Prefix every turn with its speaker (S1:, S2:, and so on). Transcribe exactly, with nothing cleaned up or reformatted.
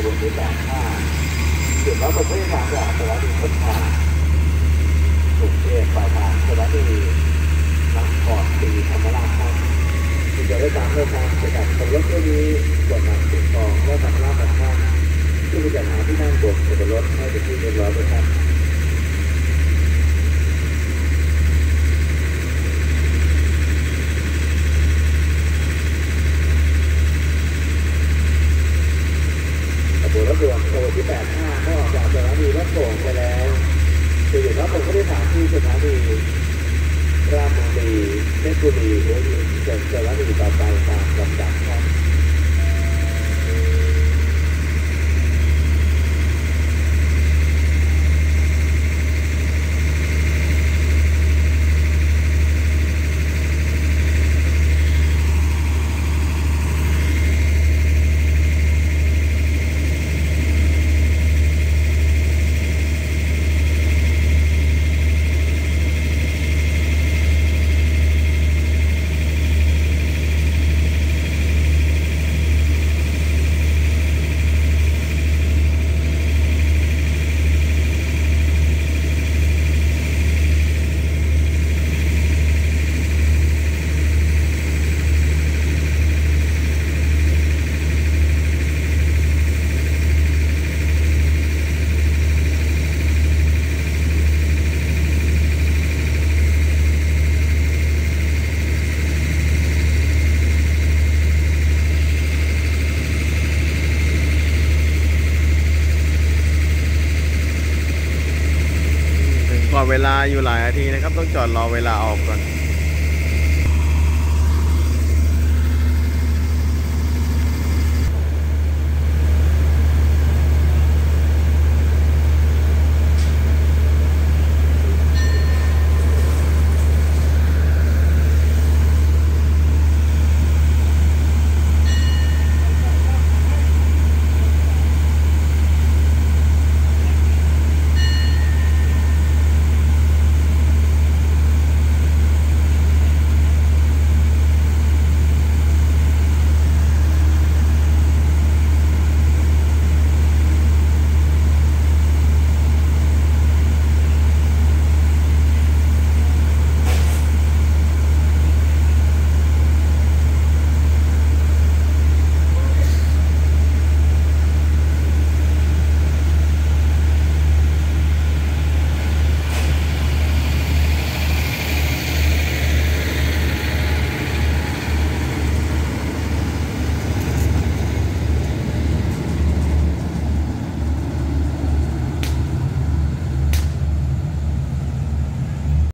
S1: บวนที่แปดห้าจุดรับส่งผู้โดยสารจากสถานีต้นทางกรุงเทพปลายทางสถานีนครศรีธรรมราชครับที่จะได้ตามเดินทางไปกับขบวนรถตู้นี้ส่วนนำสิ่งของและสัมภาระของท่านที่มีจัดหาที่นั่งบนขบวนรถให้เป็นที่เรียบร้อยด้วยครับขบวนรถด่วนขบวนที่แปดห้าเมื่อออกจากสถานีวัดโป่งไปแล้วจะอยู่รับส่งผู้โดยสารที่สถานีราชบุรีเพชรบุรีหัวหินจนสถานีต่อไปตามลำดับครับ
S2: ก่อนเวลาอยู่หลายนาทีนะครับต้องจอดรอเวลาออกก่อน